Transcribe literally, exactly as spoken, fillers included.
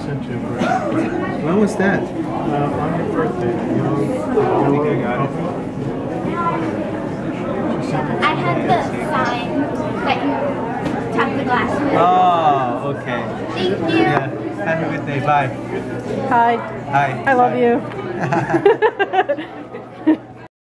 sent you a birthday. When was that? Uh, on your birthday. You know, I think I got it. I had the sign that you tap the glass with. Oh, okay. Thank you. Yeah. Have a good day. Bye. Hi. Hi. I love Bye. you.